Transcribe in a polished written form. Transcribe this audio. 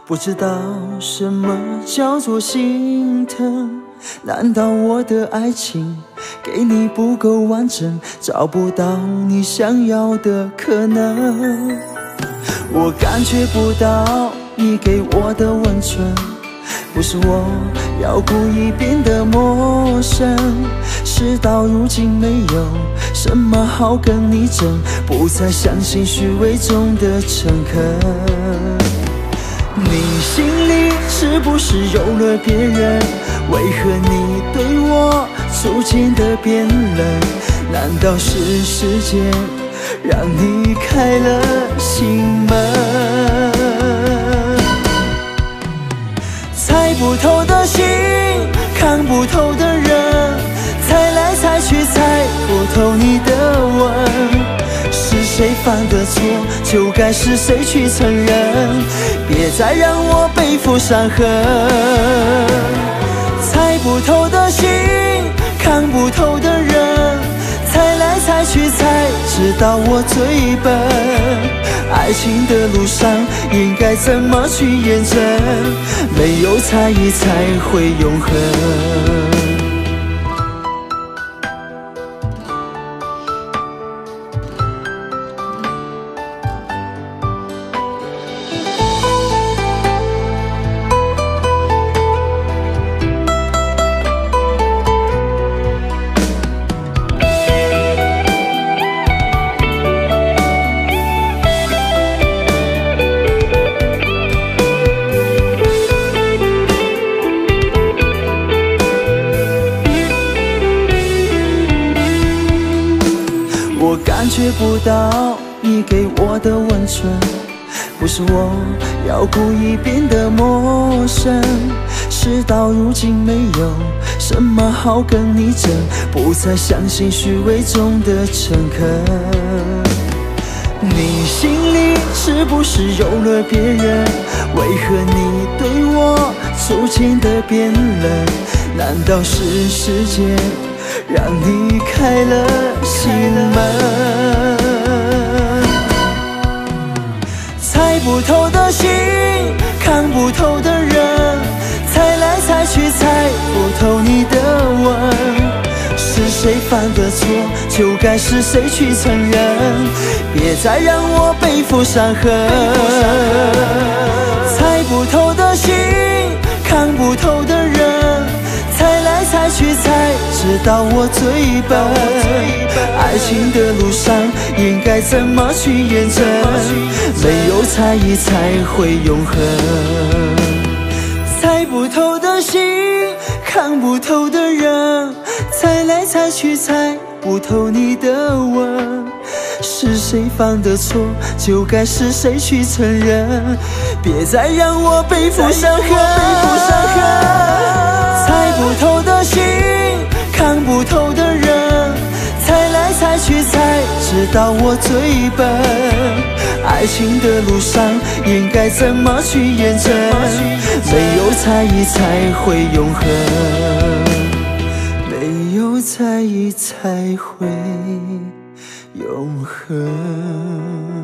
不知道什么叫做心疼，难道我的爱情给你不够完整，找不到你想要的可能？我感觉不到你给我的温存，不是我要故意变得陌生，事到如今没有什么好跟你争，不再相信虚伪中的诚恳。你心里是不是有了别人？为何你对我逐渐的变冷？难道是时间让你开了心门？猜不透的心，看不透的人，猜来猜去猜不透你的吻。是谁犯的错，就该是谁去承认，别再让我背负伤痕。猜不透的心，看不透的人，猜来猜去猜，直到我最笨。爱情的路上应该怎么去验证？没有猜疑才会永恒。我感觉不到你给我的温存，不是我要故意变得陌生，事到如今没有什么好跟你争，不再相信虚伪中的诚恳。你心里是不是有了别人？为何你对我逐渐的变冷？难道是时间让你开了心门？猜不透的心，看不透的人，猜来猜去猜不透你的吻。是谁犯的错，就该是谁去承认，别再让我背负伤痕。猜不透的心，看不透的人，猜来猜去猜，直到我最笨。爱情的路上应该怎么去验证？没有猜疑才会永恒。猜不透的心，看不透的人，猜来猜去猜不透你的吻。是谁犯的错，就该是谁去承认，别再让我背负伤痕。猜不透的心，看不透的人，猜来猜去猜，直到我最笨。爱情的路上应该怎么去验证？没有猜疑才会永恒，没有猜疑才会永恒。